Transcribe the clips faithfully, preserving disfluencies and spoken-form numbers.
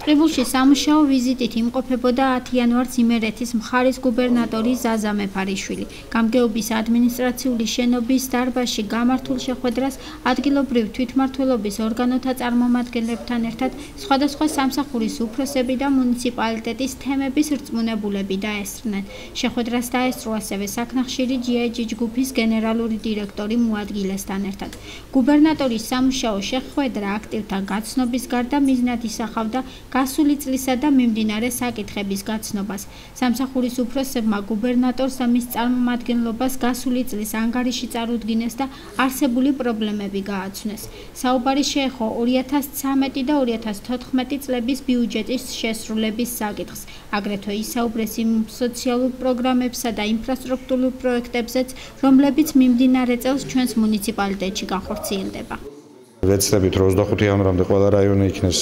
ტყიბულში სამუშაო ვიზიტით იმყოფებოდა ათი იანვარს იმერეთის მხარის გუბერნატორი ზაზა მეფარიშვილი. გამგეობის ადმინისტრაციული შენობის დარბაზში გამართულ შეხვედრას ადგილობრივ თვითმმართველობის ორგანოთა წარმომადგენლებთან ერთად სხვადასხვა სამსახურის უფროსები და მუნიციპალიტეტის თემების რწმუნებულები დაესწრნენ. შეხვედრას დაესწრო ასევე საქნახშირი ჯიაიჯი ჯგუფის გენერალური დირექტორი მოადგილესთან ერთად. გუბერნატორის სამუშაო შეხვედრა აქტივთა გაცნობის გარდა მიზნად ისახავდა გასული წლისა და მიმდინარე საკითხების გაცნობას. სამსახურის უფროსებმა გუბერნატორს და მის წარმომადგენლობას გასული წლის ანგარიში წარუდგინეს და არსებული პრობლემები გააცნეს. საუბარი შეეხო ორი ათას ცხრამეტი და ორი ათას თოთხმეტი წლების ბიუჯეტის შესრულების საკითხს. აგრეთვე ისაუბრეს იმ სოციალურ პროგრამებსა და ინფრასტრუქტურულ პროექტებზეც, რომლებიც მიმდინარე წელს ჩვენს მუნიციპალიტეტში განხორციელდება. ვეცდებით რომ ოცდახუთი იანვრამდე ყველა რაიონი იქნეს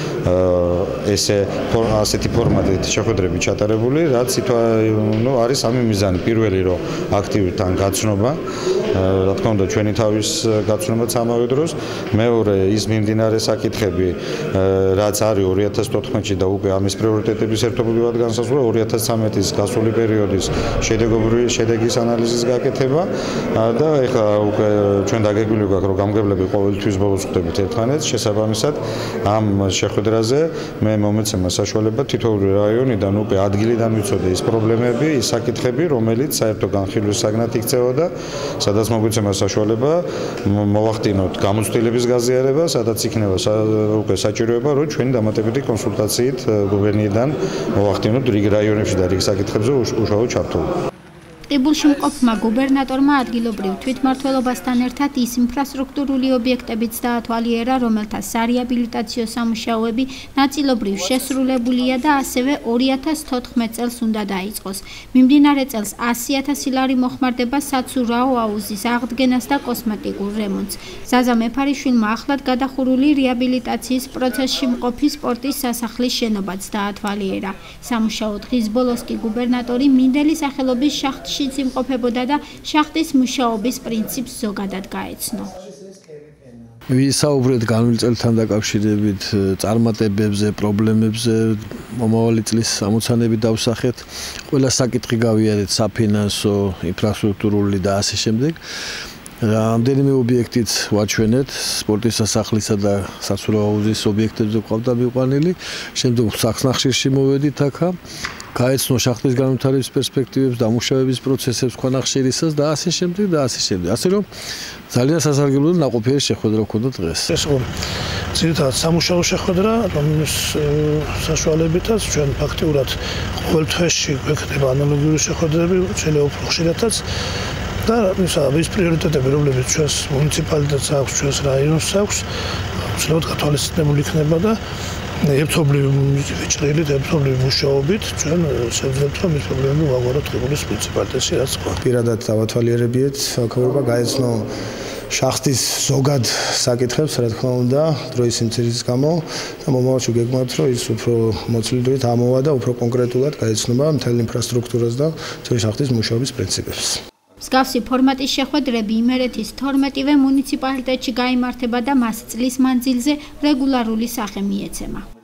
ესე ასეთი ფორმატით შეხვედრები ჩატარებული, რაც ნუ არის სამი მიზანი. პირველი რომ აქტივთან გაცნობა, რა თქმა უნდა ჩვენი თავის გაცნობაც ამავე დროს. მეორე ის მიმდინარე საკითხები, რაც არის ორი ათას თოთხმეტში და უკვე ამის პრიორიტეტების ერთობლივად განსაზღვრა, ორი ათას ცხრამეტის გასული პერიოდის შედეგობრივი შედეგის ანალიზის გაკეთება და ეხლა უკვე ჩვენ დაგეგმილი გვაქვს რომ გამგებლები ყოველთვის ვხვდებით ერთმანეთს. შესაბამისად ამ შეხვედრაზე მე მომეცემა საშუალება თითოეული რაიონიდან უკვე ადგილიდან ვიცოდე ის პრობლემები, ის საკითხები, რომელიც საერთო განხილვის საგნად იქცეოდა, სადაც მოგვეცემა საშუალება მოვახდინოთ გამოცდილების გაზიარება, სადაც იქნება უკვე საჭიროება, რომ ჩვენი დამატებითი კონსულტაციით გუბერნიიდან მოვახდინოთ რიგ რაიონებში და რიგ საკითხებზე უშუალო ჩართულობა. ტყიბულში მყოფმა გუბერნატორმა ადგილობრივ თვითმმართველობასთან ერთად ის ინფრასტრუქტურული ობიექტებიც დაათვალიერა, რომელთა სარეაბილიტაციო სამუშაოები ნაწილობრივ შესრულებულია და ასევე ორი ათას თოთხმეტ წელს უნდა დაიწყოს. მიმდინარე წელს ასი ათასი ლარი მოხმარდება საცურაო აუზის აღდგენას და კოსმეტიკურ რემონტს. ზაზა მეფარიშვილმა ახლად გადახურული რეაბილიტაციის პროცესში მყოფი სპორტის სასახლის შენობაც დაათვალიერა. სამუშაო დღის ბოლოს კი გუბერნატორი მინდელის სახელობის შახტში იმყოფებოდა და შახტის მუშაობის პრინციპს ზოგადად გაეცნო. ვისაუბრეთ განვლილ წელთან დაკავშირებით წარმატებებზე, პრობლემებზე, მომავალი წლის ამოცანები დავსახეთ. ყველა საკითხი გავიარეთ საფინანსო, ინფრასტრუქტურული და ასე შემდეგ. რამდენიმე ობიექტიც ვაჩვენეთ, სპორტის სასახლისა და საცურაო აუზის ობიექტებზე ყავდა მიყვანილი. შემდგომ საქნახშირში მოვედით აქა. გაეცნო შახტის განვითარების პერსპექტივებს, დამუშავების პროცესებს, ქვანახშირისას და ასე შემდეგ და ასე შემდეგ. ასე რომ ძალიან სასარგებლო და ნაყოფიერი შეხვედრა ჰქონდა დღეს. ეს იყო ძირითადად სამუშაო შეხვედრა, რომლის საშუალებითაც ჩვენ ფაქტიურად ყოველ თვეში გვექნება ანალოგიური შეხვედრები, შეიძლება უფრო ხშირადაც და ის პრიორიტეტები, რომლებიც ჩვენს მუნიციპალიტეტს აქვს, ჩვენს რაიონს აქვს, უცნაურად გათვალისწინებული იქნება და ერთობლივი ჭრილით, ერთობლივი მუშაობით ჩვენ შევძლებთ რომ ეს პრობლემები ვაგვაროთ ტყიბულის მუნიციპალიტეტში, რაც თქვა. პირადად დავათვალიერებიეთ აქაურობა გაეცნო შახტის ზოგად საკითხებს, რა თქმა უნდა, დროის სიმცირის გამო და მომავალში გეგმავთ, რომ ის უფრო მოცლით ამოვა და უფრო კონკრეტულად გაეცნობა მთელ ინფრასტრუქტურას და ძველი შახტის მუშაობის პრინციპებს. მსგავსი ფორმატის შეხვედრები იმერეთის თორმეტივე მუნიციპალიტეტში გაიმართება და მას წლის მანძილზე რეგულარული სახე მიეცემა.